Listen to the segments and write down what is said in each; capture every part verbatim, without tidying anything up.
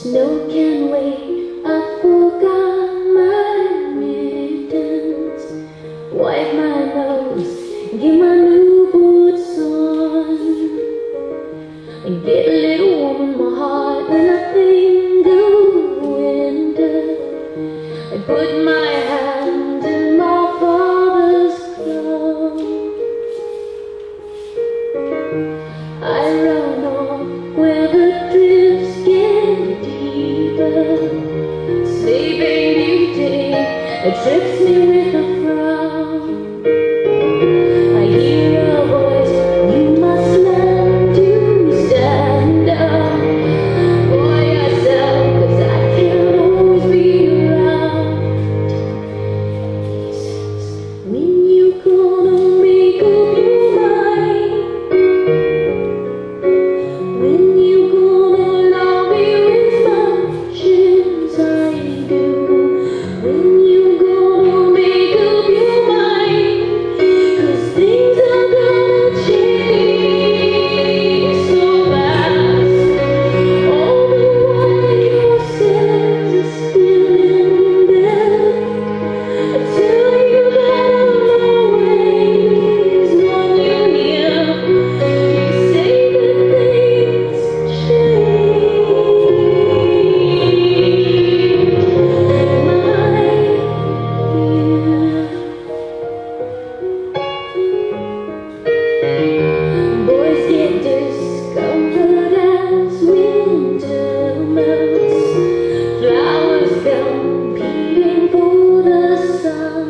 Snow can wait, I forgot my mittens. Wipe my nose, get my new boots on, and get a little warm in my heart when I think of winter. I put my hand in my father's glove. I run off where the drifts get deeper. Sleeping Beauty, it trips me with a frown. I hear a voice, you must learn to stand up for yourself, 'cause I can't always be around. He says, when you gonna make up your mind? When you gonna love me as much as I do? When you gonna make up your mind? 'Cause things are gonna change so fast. All the while your sense is still in bed. I tell you that I'm always one you near. You say that things change. Boys get discovered as winter melts. Flowers competing for the sun.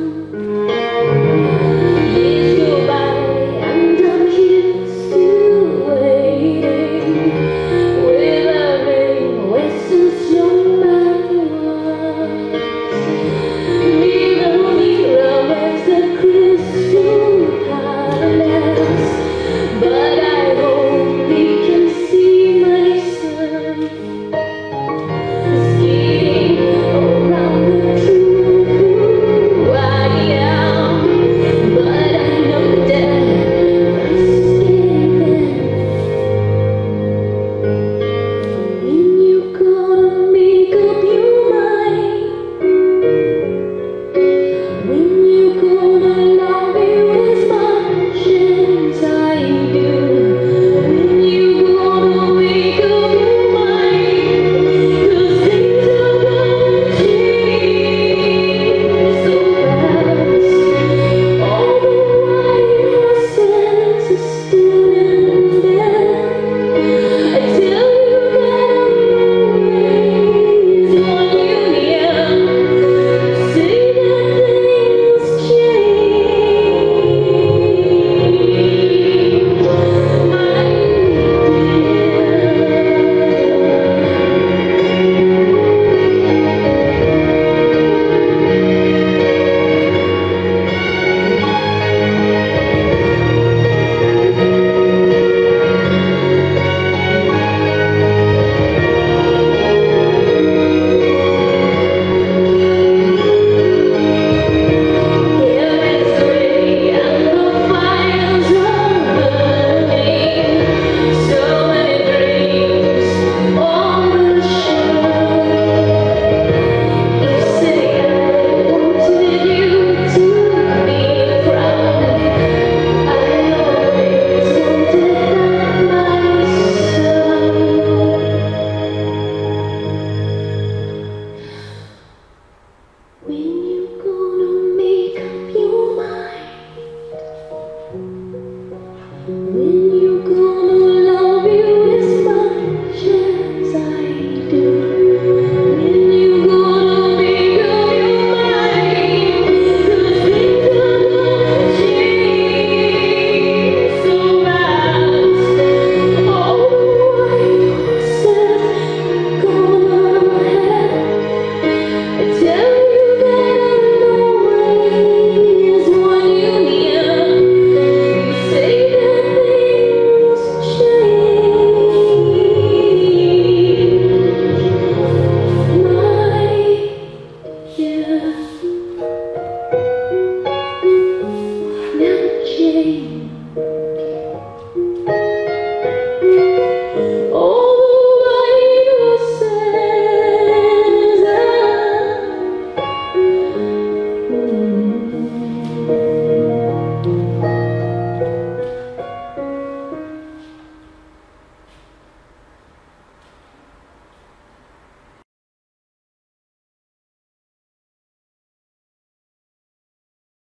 Years go by and I'm still waiting, withering voices young man was. Mirror, mirror, where's the crystal palace? But I only can see myself skating around the truth who I am. But I know that I'm escaping. When you gonna make up your mind? When you gonna love me as much as I do? When you gonna make up your mind? 'Cause things are gonna change so fast. All the while your sense is still in bed. I tell you that I'm always one you near. Say that things change, my change.